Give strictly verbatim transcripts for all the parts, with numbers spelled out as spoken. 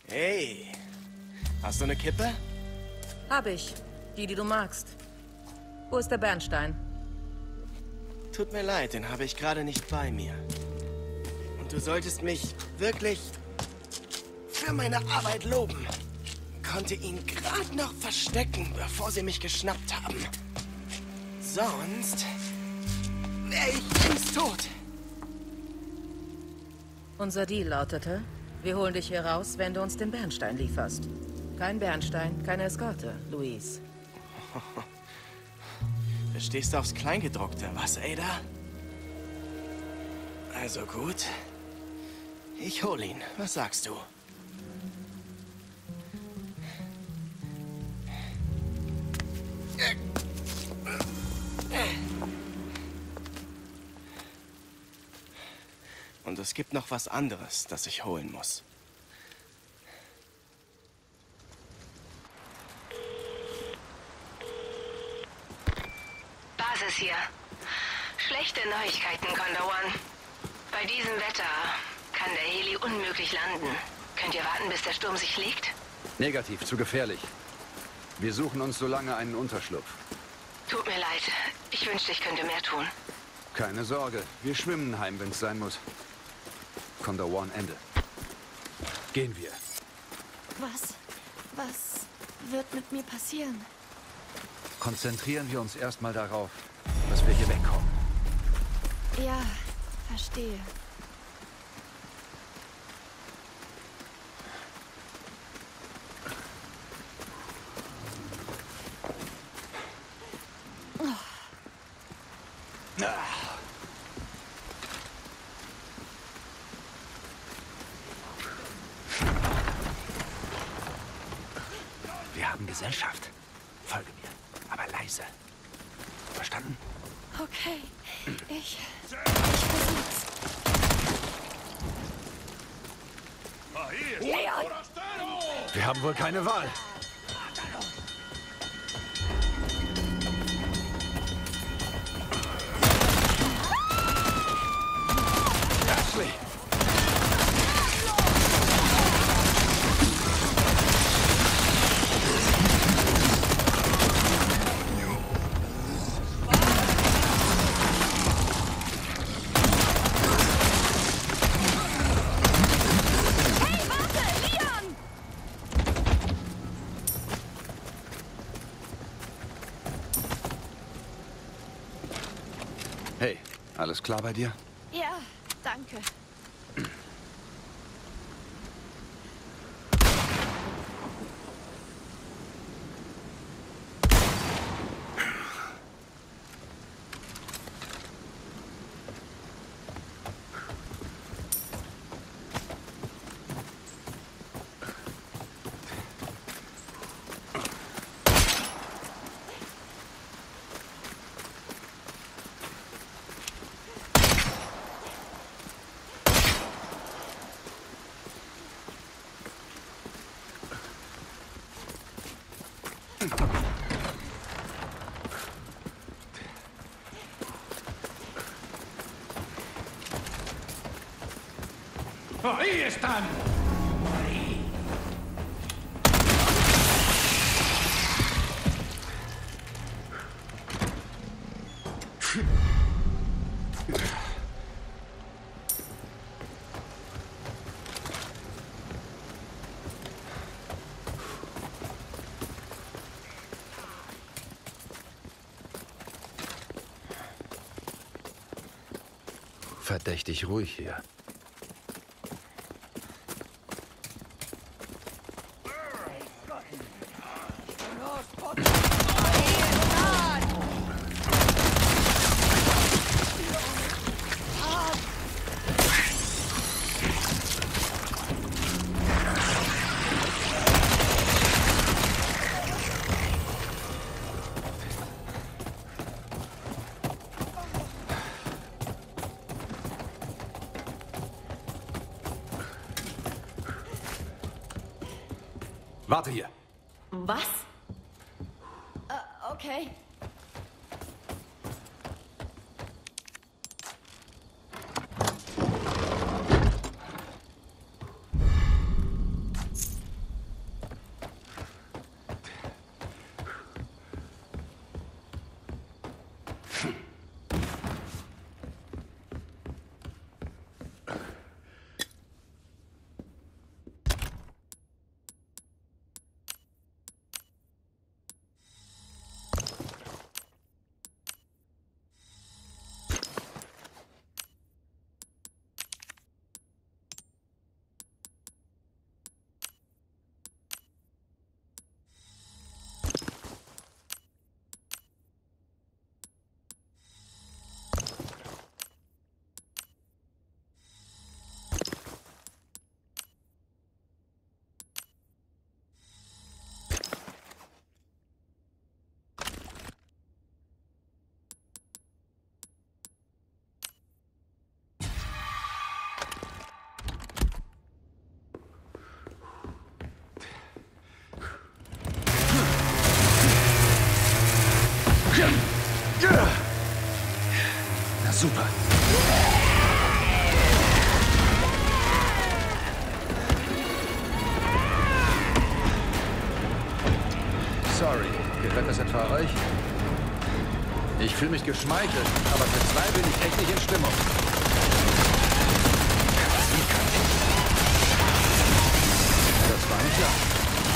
Hey, hast du eine Kippe? Hab ich. Die, die du magst. Wo ist der Bernstein? Tut mir leid, den habe ich gerade nicht bei mir. Und du solltest mich wirklich für meine Arbeit loben. Konnte ihn gerade noch verstecken, bevor sie mich geschnappt haben. Sonst wäre ich längst tot. Unser Deal lautete, wir holen dich hier raus, wenn du uns den Bernstein lieferst. Kein Bernstein, keine Eskorte, Luis. Du stehst aufs Kleingedruckte, was, Ada? Also gut. Ich hol ihn. Was sagst du? Und es gibt noch was anderes, das ich holen muss. Basis hier. Schlechte Neuigkeiten, Condor One. Bei diesem Wetter kann der Heli unmöglich landen. Könnt ihr warten, bis der Sturm sich legt? Negativ, zu gefährlich. Wir suchen uns so lange einen Unterschlupf. Tut mir leid. Ich wünschte, ich könnte mehr tun. Keine Sorge, wir schwimmen heim, wenn es sein muss. Condor One, Ende. Gehen wir. Was? Was wird mit mir passieren? Konzentrieren wir uns erstmal darauf, dass wir hier wegkommen. Ja, verstehe. Wir haben Gesellschaft. Folge mir, aber leise. Verstanden? Okay, ich... ich versuch's. Leon! Wir haben wohl keine Wahl. Ashley! Hey, alles klar bei dir? Ja, danke. ¡Ahí están! Verdächtig ruhig hier. Warte hier. Was? Äh, okay. Super. Sorry, gehört das etwa euch? Ich fühle mich geschmeichelt, aber für zwei bin ich echt nicht in Stimmung. Das war nicht lang.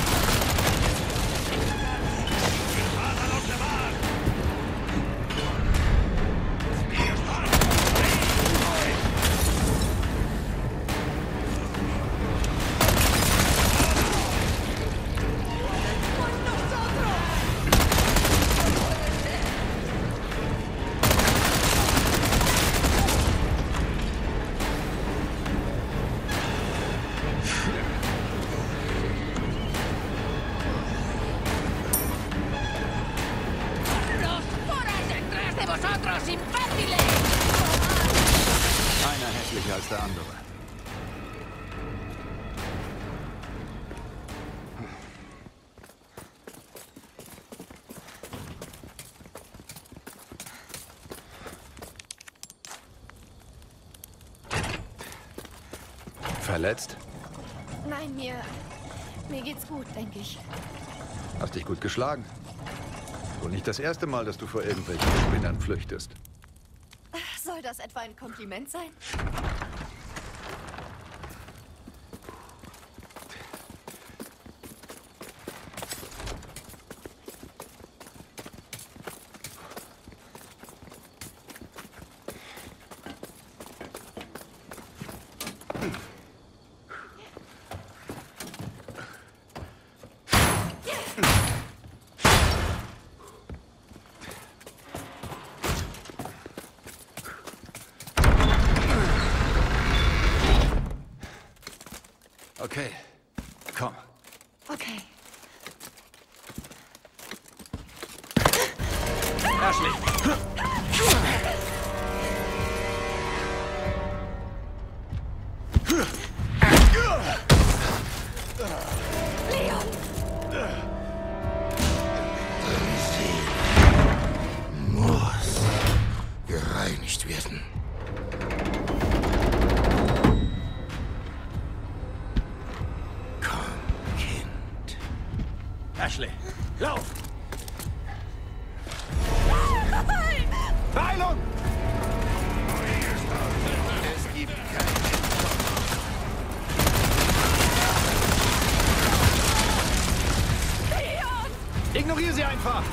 Einer hässlicher als der andere. Verletzt? Nein, mir... Mir geht's gut, denke ich. Hast dich gut geschlagen. Wohl nicht das erste Mal, dass du vor irgendwelchen Spinnern flüchtest. Soll das etwa ein Kompliment sein? Okay, komm. Okay. Ashley! Leon! Sie muss gereinigt werden. Ashley, lauf! Beeilung! Es gibt kein Ignoriere sie einfach!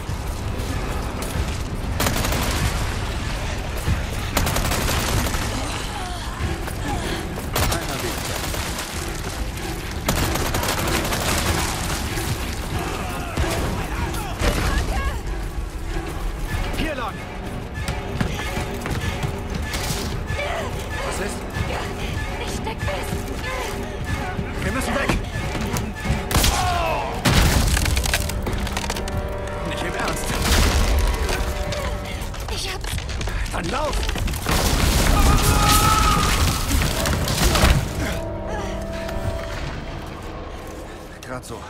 Einer weniger. Hier lang! Was ist? Ich steck fest! Wir müssen weg! Nicht im Ernst! Ich hab... Dann lauf! Gerade so.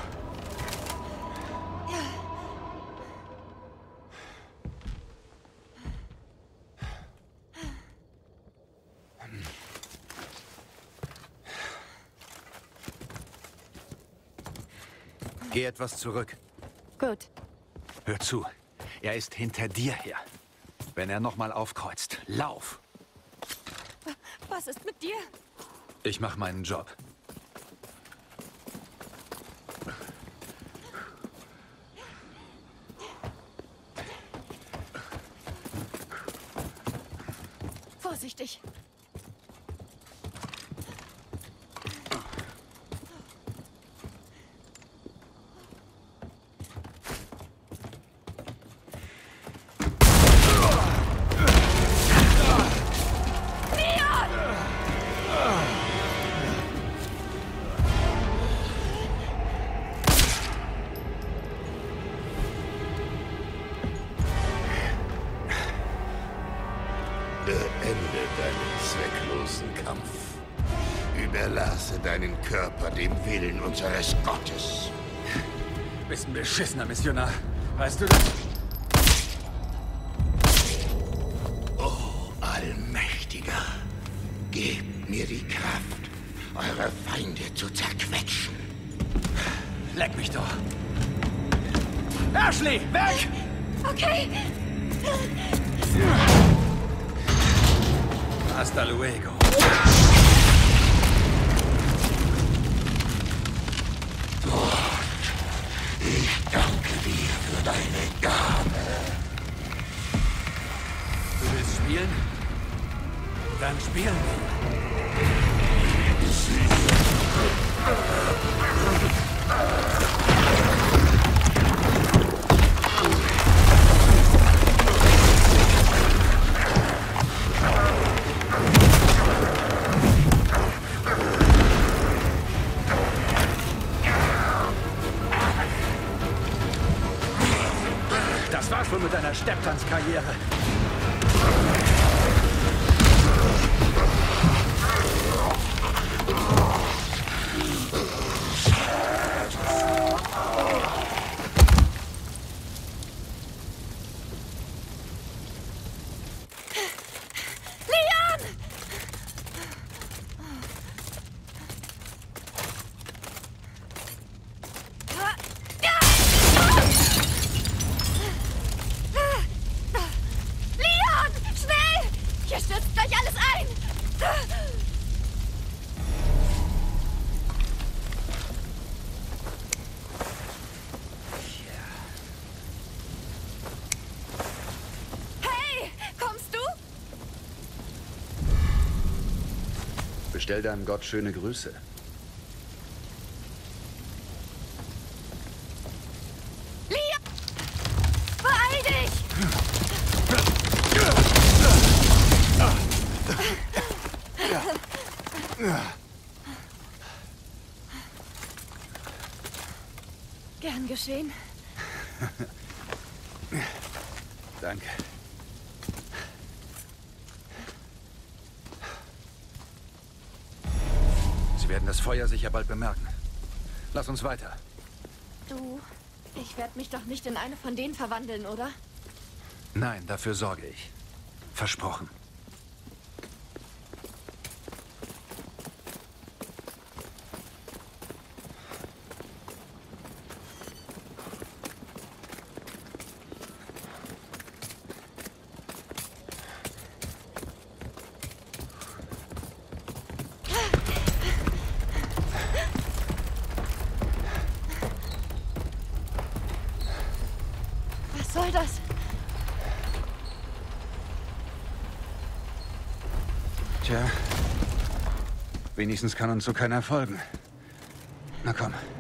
Geh etwas zurück. Gut. Hör zu. Er ist hinter dir her. Wenn er nochmal aufkreuzt, lauf! Was ist mit dir? Ich mach meinen Job. Vorsichtig. Beende deinen zwecklosen Kampf. Überlasse deinen Körper dem Willen unseres Gottes. Bist ein beschissener Missionar. Weißt du das? Oh, Allmächtiger. Gebt mir die Kraft, eure Feinde zu zerquetschen. Leck mich doch. Ashley, weg! Okay. Hasta luego. Ich danke dir für deine Gabe. Du willst spielen? Dann spielen wir. Das war's wohl mit deiner Stepptanzkarriere. Bestell deinem Gott schöne Grüße. Leon! Beeil dich! Gern geschehen. Danke. Sie werden das Feuer sicher bald bemerken. Lass uns weiter. Du, ich werde mich doch nicht in eine von denen verwandeln, oder? Nein, dafür sorge ich. Versprochen. Was soll das? Tja, wenigstens kann uns so keiner folgen. Na komm.